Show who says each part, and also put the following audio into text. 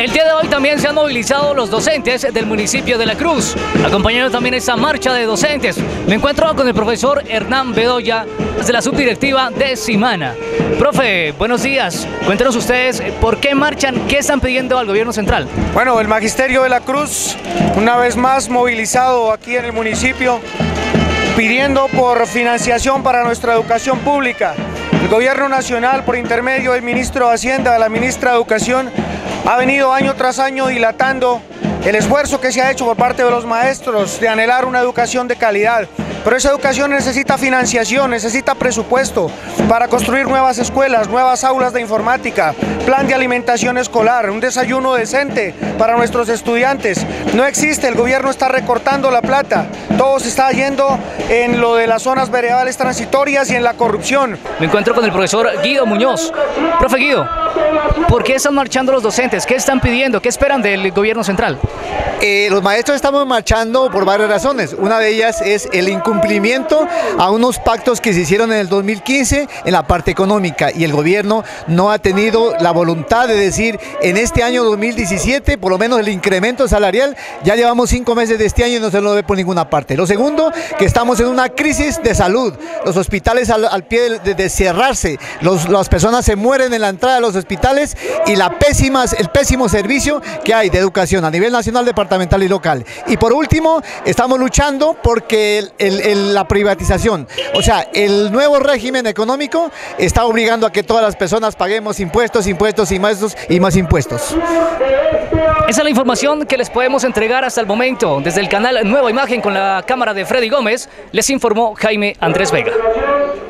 Speaker 1: El día de hoy también se han movilizado los docentes del municipio de La Cruz, acompañando también esta marcha de docentes. Me encuentro con el profesor Hernán Bedoya, de la subdirectiva de Simana. Profe, buenos días. Cuéntenos ustedes por qué marchan, qué están pidiendo al gobierno central.
Speaker 2: Bueno, el Magisterio de La Cruz, una vez más movilizado aquí en el municipio, pidiendo por financiación para nuestra educación pública. El gobierno nacional, por intermedio del ministro de Hacienda, de la ministra de Educación, ha venido año tras año dilatando el esfuerzo que se ha hecho por parte de los maestros de anhelar una educación de calidad. Pero esa educación necesita financiación, necesita presupuesto para construir nuevas escuelas, nuevas aulas de informática, plan de alimentación escolar, un desayuno decente para nuestros estudiantes. No existe, el gobierno está recortando la plata, todo se está yendo en lo de las zonas veredales transitorias y en la corrupción.
Speaker 1: Me encuentro con el profesor Guido Muñoz. Profe Guido, ¿por qué están marchando los docentes? ¿Qué están pidiendo? ¿Qué esperan del gobierno central?
Speaker 3: Los maestros estamos marchando por varias razones. Una de ellas es el incumplimiento a unos pactos que se hicieron en el 2015 en la parte económica, y el gobierno no ha tenido la voluntad de decir en este año 2017 por lo menos el incremento salarial. Ya llevamos 5 meses de este año y no se lo ve por ninguna parte. Lo segundo, que estamos en una crisis de salud, los hospitales al pie de cerrarse, las personas se mueren en la entrada de los hospitales, y el pésimo servicio que hay de educación a nivel nacional, departamental y local. Y por último, estamos luchando porque la privatización, o sea, el nuevo régimen económico está obligando a que todas las personas paguemos impuestos y más impuestos.
Speaker 1: Esa es la información que les podemos entregar hasta el momento. Desde el canal Nueva Imagen con la cámara de Freddy Gómez, les informó Jaime Andrés Vega.